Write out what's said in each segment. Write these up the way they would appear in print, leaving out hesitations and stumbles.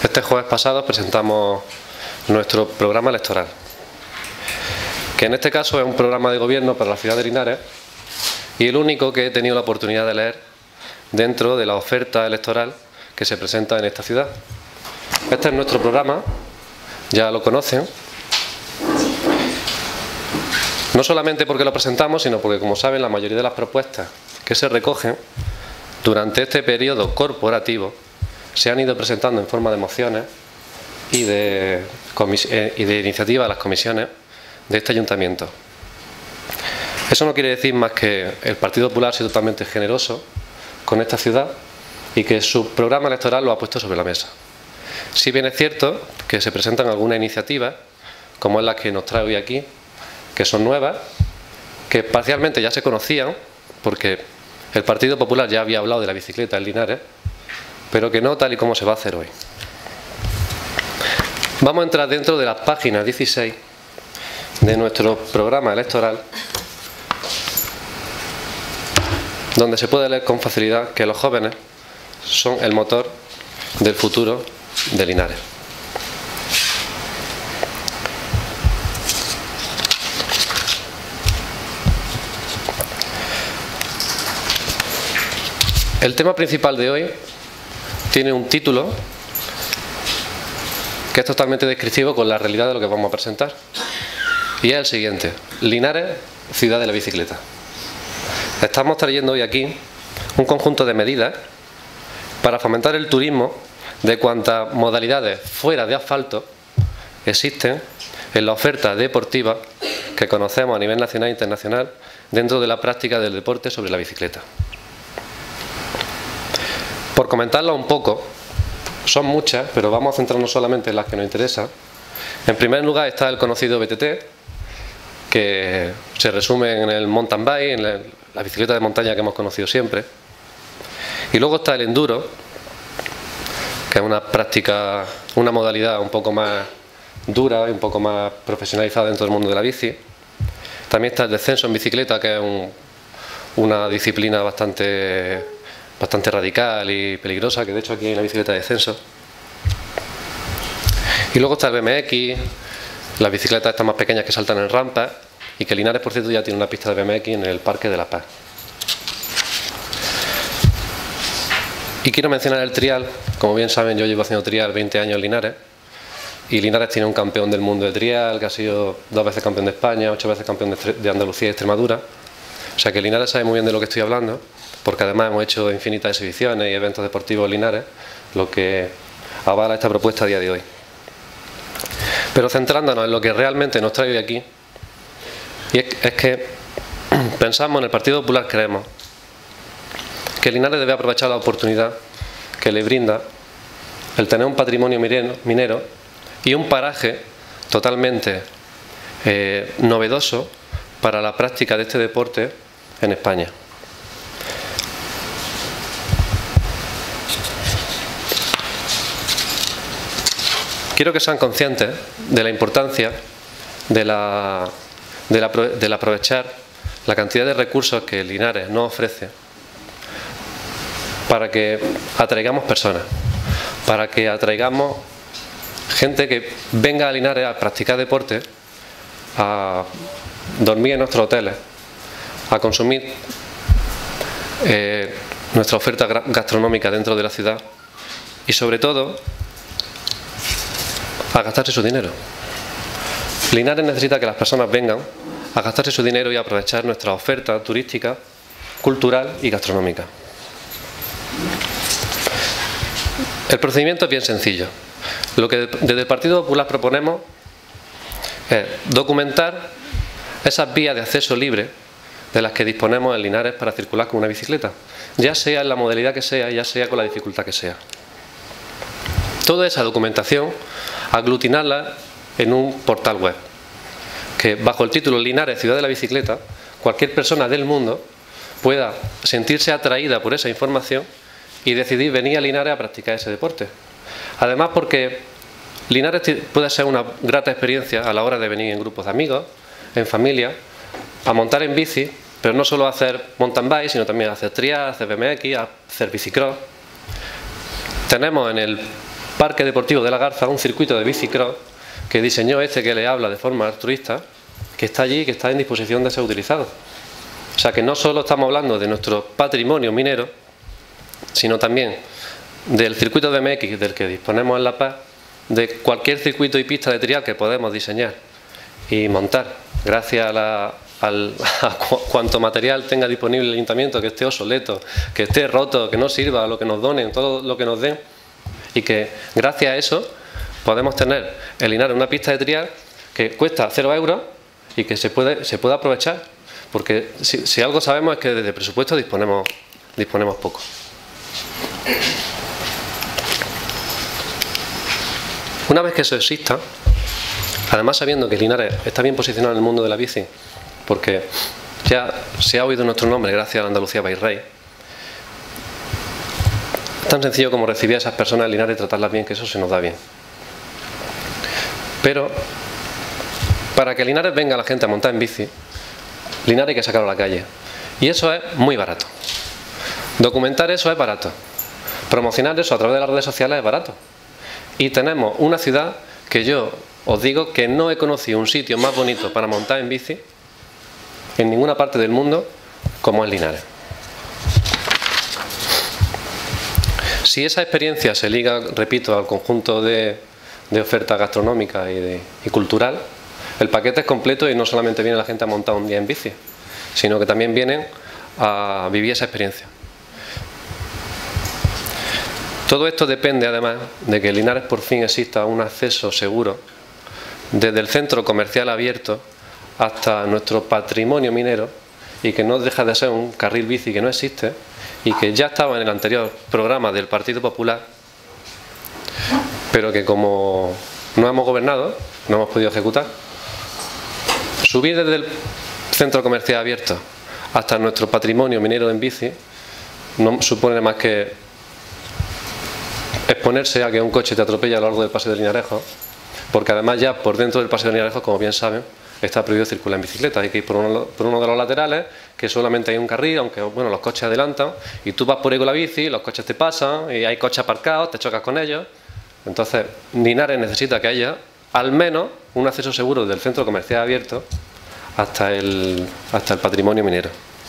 Este jueves pasado presentamos nuestro programa electoral, que en este caso es un programa de gobierno para la ciudad de Linares y el único que he tenido la oportunidad de leer dentro de la oferta electoral que se presenta en esta ciudad. Este es nuestro programa, ya lo conocen, no solamente porque lo presentamos, sino porque, como saben, la mayoría de las propuestas que se recogen durante este periodo corporativo se han ido presentando en forma de mociones y de iniciativa a las comisiones de este ayuntamiento. Eso no quiere decir más que el Partido Popular ha sido totalmente generoso con esta ciudad y que su programa electoral lo ha puesto sobre la mesa. Si bien es cierto que se presentan algunas iniciativas, como es la que nos trae hoy aquí, que son nuevas, que parcialmente ya se conocían, porque el Partido Popular ya había hablado de la bicicleta en Linares, pero que no tal y como se va a hacer hoy. Vamos a entrar dentro de la página 16 de nuestro programa electoral, donde se puede leer con facilidad que los jóvenes son el motor del futuro de Linares. El tema principal de hoy tiene un título que es totalmente descriptivo con la realidad de lo que vamos a presentar. Y es el siguiente: Linares, ciudad de la bicicleta. Estamos trayendo hoy aquí un conjunto de medidas para fomentar el turismo de cuantas modalidades fuera de asfalto existen en la oferta deportiva que conocemos a nivel nacional e internacional dentro de la práctica del deporte sobre la bicicleta. Por comentarlo un poco, son muchas, pero vamos a centrarnos solamente en las que nos interesan. En primer lugar está el conocido BTT, que se resume en el mountain bike, en la bicicleta de montaña que hemos conocido siempre. Y luego está el enduro, que es una práctica, una modalidad un poco más dura y un poco más profesionalizada dentro del mundo de la bici. También está el descenso en bicicleta, que es una disciplina bastante radical y peligrosa, que de hecho aquí hay una bicicleta de descenso. Y luego está el BMX, las bicicletas estas más pequeñas que saltan en rampas, y que Linares, por cierto, ya tiene una pista de BMX en el Parque de la Paz. Y quiero mencionar el trial. Como bien saben, yo llevo haciendo trial 20 años en Linares, y Linares tiene un campeón del mundo de trial, que ha sido 2 veces campeón de España, 8 veces campeón de Andalucía y Extremadura. O sea que Linares sabe muy bien de lo que estoy hablando, porque además hemos hecho infinitas exhibiciones y eventos deportivos en Linares, lo que avala esta propuesta a día de hoy. Pero centrándonos en lo que realmente nos trae hoy aquí, y es que pensamos en el Partido Popular, creemos que Linares debe aprovechar la oportunidad que le brinda el tener un patrimonio minero y un paraje totalmente novedoso para la práctica de este deporte en España. Quiero que sean conscientes de la importancia del aprovechar la cantidad de recursos que Linares nos ofrece para que atraigamos personas, para que atraigamos gente que venga a Linares a practicar deporte, a dormir en nuestros hoteles, a consumir nuestra oferta gastronómica dentro de la ciudad y, sobre todo, a gastarse su dinero. Linares necesita que las personas vengan a gastarse su dinero y a aprovechar nuestra oferta turística, cultural y gastronómica. El procedimiento es bien sencillo. Lo que desde el Partido Popular proponemos es documentar esas vías de acceso libre de las que disponemos en Linares para circular con una bicicleta, ya sea en la modalidad que sea, ya sea con la dificultad que sea. Toda esa documentación, aglutinarla en un portal web, que bajo el título Linares, ciudad de la bicicleta, cualquier persona del mundo pueda sentirse atraída por esa información y decidir venir a Linares a practicar ese deporte. Además, porque Linares puede ser una grata experiencia a la hora de venir en grupos de amigos, en familia, a montar en bici, pero no solo a hacer mountain bike, sino también a hacer trial, a hacer BMX, a hacer bicicross. Tenemos en el Parque Deportivo de la Garza, un circuito de bicicross que diseñó que le habla de forma altruista, que está allí y que está en disposición de ser utilizado. O sea que no solo estamos hablando de nuestro patrimonio minero, sino también del circuito de BMX del que disponemos en La Paz, de cualquier circuito y pista de trial que podemos diseñar y montar gracias a cuanto material tenga disponible el ayuntamiento, que esté obsoleto, que esté roto, que no sirva, lo que nos donen, todo lo que nos den, y que gracias a eso podemos tener en Linares una pista de trial que cuesta 0 euros y que se puede aprovechar, porque si algo sabemos es que de presupuesto disponemos poco. Una vez que eso exista, además sabiendo que Linares está bien posicionado en el mundo de la bici, porque ya se ha oído nuestro nombre gracias a la Andalucía by Rail, es tan sencillo como recibir a esas personas en Linares y tratarlas bien, que eso se nos da bien. Pero para que Linares venga la gente a montar en bici, Linares hay que sacarlo a la calle. Y eso es muy barato. Documentar eso es barato. Promocionar eso a través de las redes sociales es barato. Y tenemos una ciudad que yo os digo que no he conocido un sitio más bonito para montar en bici en ninguna parte del mundo como es Linares. Si esa experiencia se liga, repito, al conjunto de oferta gastronómica y cultural, el paquete es completo y no solamente viene la gente a montar un día en bici, sino que también vienen a vivir esa experiencia. Todo esto depende además de que en Linares por fin exista un acceso seguro desde el centro comercial abierto hasta nuestro patrimonio minero, y que no deja de ser un carril bici que no existe y que ya estaba en el anterior programa del Partido Popular, pero que como no hemos gobernado, no hemos podido ejecutar. Subir desde el centro comercial abierto hasta nuestro patrimonio minero en bici no supone más que exponerse a que un coche te atropelle a lo largo del Paseo de Linarejo, porque además ya por dentro del Paseo de Linarejo, como bien saben, está prohibido circular en bicicleta. Hay que ir por uno de los laterales, que solamente hay un carril, aunque bueno, los coches adelantan, y tú vas por ahí con la bici, los coches te pasan, y hay coches aparcados, te chocas con ellos. Entonces, Linares necesita que haya al menos un acceso seguro del centro comercial abierto hasta el patrimonio minero.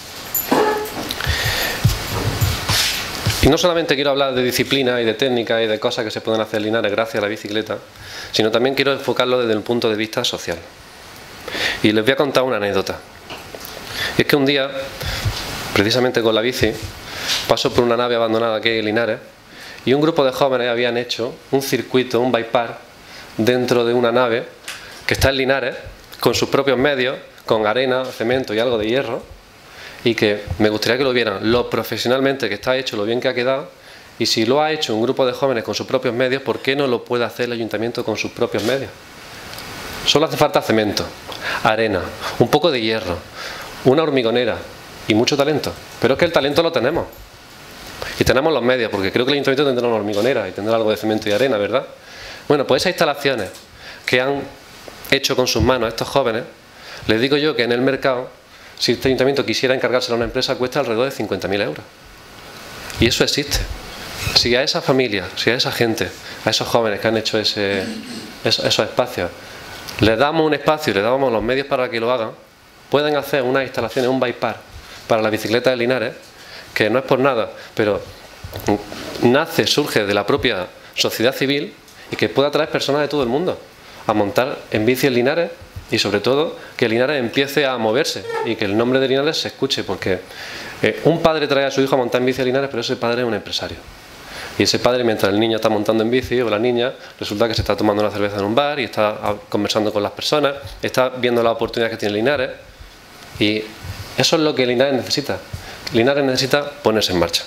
Y no solamente quiero hablar de disciplina y de técnica y de cosas que se pueden hacer en Linares gracias a la bicicleta, sino también quiero enfocarlo desde el punto de vista social. Y les voy a contar una anécdota. Y es que un día, precisamente con la bici, paso por una nave abandonada que hay en Linares, y un grupo de jóvenes habían hecho un circuito, un bypass, dentro de una nave que está en Linares, con sus propios medios, con arena, cemento y algo de hierro, y que me gustaría que lo vieran lo profesionalmente que está hecho, lo bien que ha quedado, y si lo ha hecho un grupo de jóvenes con sus propios medios, ¿por qué no lo puede hacer el ayuntamiento con sus propios medios? Solo hace falta cemento, arena, un poco de hierro, una hormigonera y mucho talento. Pero es que el talento lo tenemos. Y tenemos los medios, porque creo que el ayuntamiento tendrá una hormigonera y tendrá algo de cemento y arena, ¿verdad? Bueno, pues esas instalaciones que han hecho con sus manos estos jóvenes, les digo yo que en el mercado, si este ayuntamiento quisiera encargárselo a una empresa, cuesta alrededor de 50.000 euros. Y eso existe. Si a esa familia, si a esa gente, a esos jóvenes que han hecho esos espacios, les damos un espacio y les damos los medios para que lo hagan, pueden hacer unas instalaciones, un bypass para la bicicleta de Linares, que no es por nada, pero surge de la propia sociedad civil y que puede atraer personas de todo el mundo a montar en bici en Linares, y sobre todo que Linares empiece a moverse y que el nombre de Linares se escuche, porque un padre trae a su hijo a montar en bici a Linares, pero ese padre es un empresario. Y ese padre, mientras el niño está montando en bici, o la niña, resulta que se está tomando una cerveza en un bar y está conversando con las personas, está viendo las oportunidades que tiene Linares, y eso es lo que Linares necesita. Linares necesita ponerse en marcha.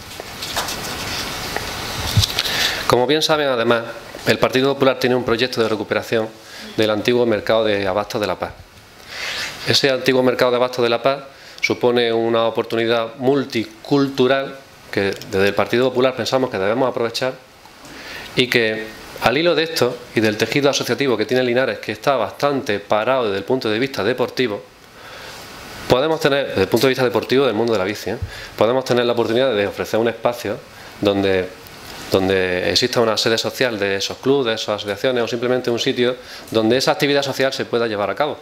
Como bien saben, además, el Partido Popular tiene un proyecto de recuperación del antiguo mercado de abastos de La Paz. Ese antiguo mercado de abastos de La Paz supone una oportunidad multicultural que desde el Partido Popular pensamos que debemos aprovechar, y que al hilo de esto y del tejido asociativo que tiene Linares, que está bastante parado desde el punto de vista deportivo, podemos tener, desde el punto de vista deportivo del mundo de la bici, podemos tener la oportunidad de ofrecer un espacio donde donde exista una sede social de esos clubes, de esas asociaciones, o simplemente un sitio donde esa actividad social se pueda llevar a cabo.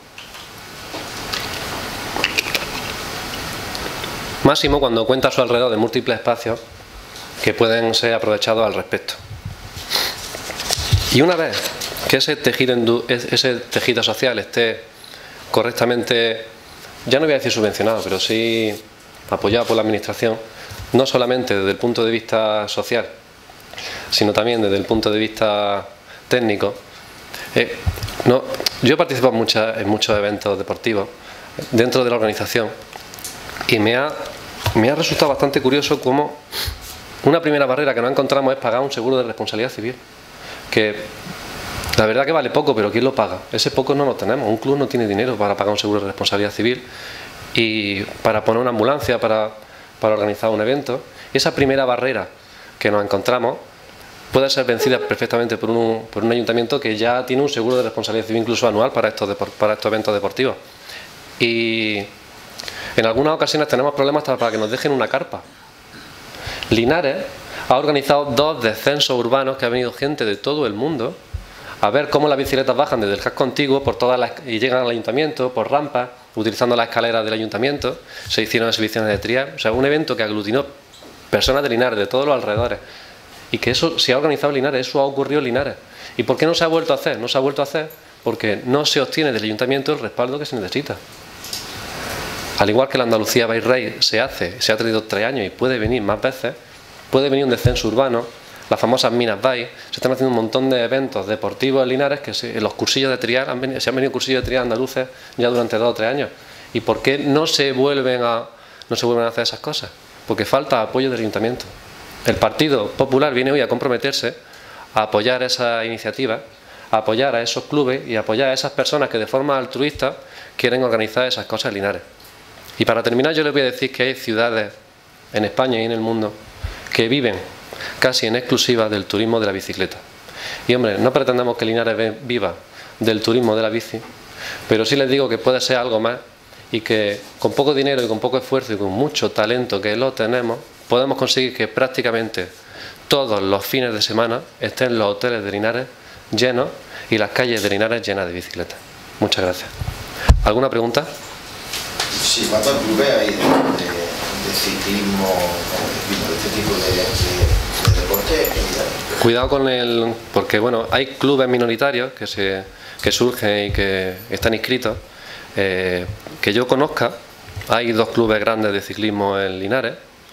Máximo cuando cuenta a su alrededor de múltiples espacios que pueden ser aprovechados al respecto. Y una vez que ese tejido social esté correctamente, ya no voy a decir subvencionado, pero sí apoyado por la Administración, no solamente desde el punto de vista social, sino también desde el punto de vista técnico. Yo he participado en muchos eventos deportivos dentro de la organización y me ha resultado bastante curioso cómo una primera barrera que no encontramos es pagar un seguro de responsabilidad civil, que la verdad que vale poco, pero ¿quién lo paga? Ese poco no lo tenemos. Un club no tiene dinero para pagar un seguro de responsabilidad civil y para poner una ambulancia, para organizar un evento. Y esa primera barrera que nos encontramos puede ser vencida perfectamente por un ayuntamiento que ya tiene un seguro de responsabilidad civil incluso anual para estos eventos deportivos. Y en algunas ocasiones tenemos problemas hasta para que nos dejen una carpa. Linares ha organizado 2 descensos urbanos que ha venido gente de todo el mundo a ver cómo las bicicletas bajan desde el casco antiguo y llegan al ayuntamiento por rampas, utilizando las escaleras del ayuntamiento. Se hicieron exhibiciones de trial, o sea, un evento que aglutinó personas de Linares, de todos los alrededores, y que eso se ha organizado en Linares, eso ha ocurrido en Linares. ¿Y por qué no se ha vuelto a hacer? No se ha vuelto a hacer porque no se obtiene del ayuntamiento el respaldo que se necesita. Al igual que la Andalucía by Rail se ha traído 3 años y puede venir más veces, puede venir un descenso urbano, las famosas minas by, se están haciendo un montón de eventos deportivos en Linares, en los cursillos de trial, se han venido cursillos de trial andaluces ya durante 2 o 3 años. ¿Y por qué no se vuelven a hacer esas cosas? Porque falta apoyo del ayuntamiento. El Partido Popular viene hoy a comprometerse a apoyar esa iniciativa, a apoyar a esos clubes y a apoyar a esas personas que de forma altruista quieren organizar esas cosas en Linares. Y para terminar yo les voy a decir que hay ciudades en España y en el mundo que viven casi en exclusiva del turismo de la bicicleta. Y hombre, no pretendemos que Linares viva del turismo de la bici, pero sí les digo que puede ser algo más y que con poco dinero y con poco esfuerzo y con mucho talento que lo tenemos, podemos conseguir que prácticamente todos los fines de semana estén los hoteles de Linares llenos y las calles de Linares llenas de bicicletas. Muchas gracias. ¿Alguna pregunta? Sí, ¿cuántos clubes hay de ciclismo, de este tipo de deporte? Cuidado con porque bueno, hay clubes minoritarios que surgen y que están inscritos. Que yo conozca, hay 2 clubes grandes de ciclismo en Linares,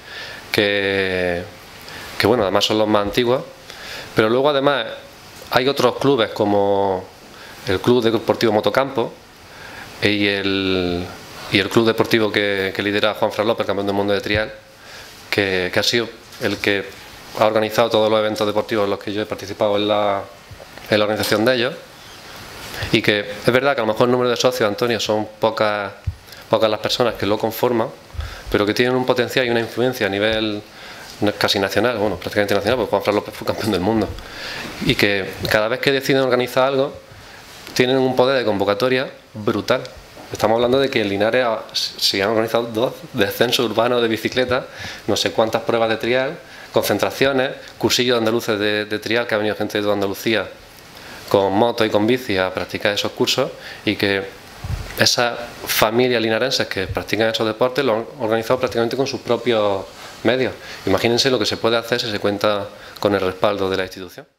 que bueno, además son los más antiguos, pero luego además hay otros clubes como el Club Deportivo Motocampo y el club deportivo que lidera Juan Fran López, campeón del mundo de trial, que ha sido el que ha organizado todos los eventos deportivos en los que yo he participado en la organización de ellos. Y que es verdad que a lo mejor el número de socios, Antonio, son pocas las personas que lo conforman, pero que tienen un potencial y una influencia a nivel casi nacional, bueno, prácticamente nacional, porque Juan Fran López fue campeón del mundo. Y que cada vez que deciden organizar algo, tienen un poder de convocatoria brutal. Estamos hablando de que en Linares se han organizado 2 descensos urbanos de bicicleta, no sé cuántas pruebas de trial, concentraciones, cursillos andaluces de trial, que ha venido gente de toda Andalucía con moto y con bici a practicar esos cursos, y que esas familias linarenses que practican esos deportes lo han organizado prácticamente con sus propios medios. Imagínense lo que se puede hacer si se cuenta con el respaldo de la institución.